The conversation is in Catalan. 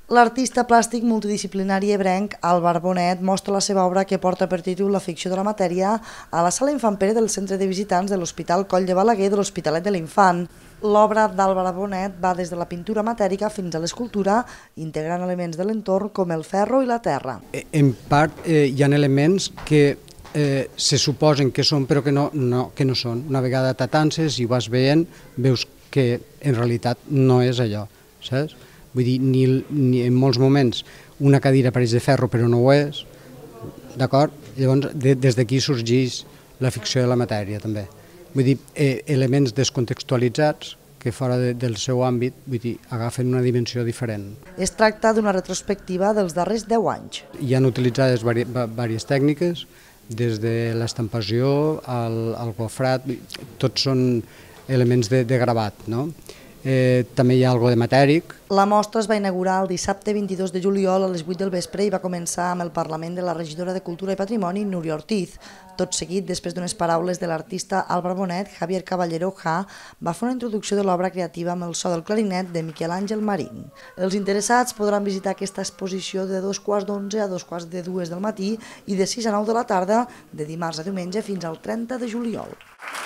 L'artista plàstic multidisciplinari ebrenc Álvar Bonet mostra la seva obra que porta per títol La ficció de la matèria a la sala Infant Pere del Centre de Visitants de l'Hospital Coll de Balaguer de l'Hospitalet de l'Infant. L'obra d'Álvar Bonet va des de la pintura matèrica fins a l'escultura, integrant elements de l'entorn com el ferro i la terra. En part hi ha elements que se suposen que són però que no són. Una vegada t'atances i vas veient, veus que en realitat no és allò, saps? Vull dir, ni en molts moments una cadira pareix de ferro però no ho és, d'acord? Llavors, des d'aquí sorgeix la ficció de la matèria, també. Vull dir, elements descontextualitzats que fora del seu àmbit, vull dir, agafen una dimensió diferent. Es tracta d'una retrospectiva dels darrers 10 anys. Hi han utilitzades diverses tècniques, des de l'estampació al gofrat, tots són elements de gravat, no? També hi ha alguna de matèric. La mostra es va inaugurar el dissabte 22 de juliol a les 8 del vespre i va començar amb el parlament de la regidora de Cultura i Patrimoni, Núria Ortiz. Tot seguit, després d'unes paraules de l'artista Álvar Bonet, Javier Caballero Ja va fer una introducció de l'obra creativa amb el so del clarinet de Miquel Àngel Marín. Els interessats podran visitar aquesta exposició de 2:15 a 2:45 del matí i de 6 a 9 de la tarda, de dimarts a diumenge fins al 30 de juliol.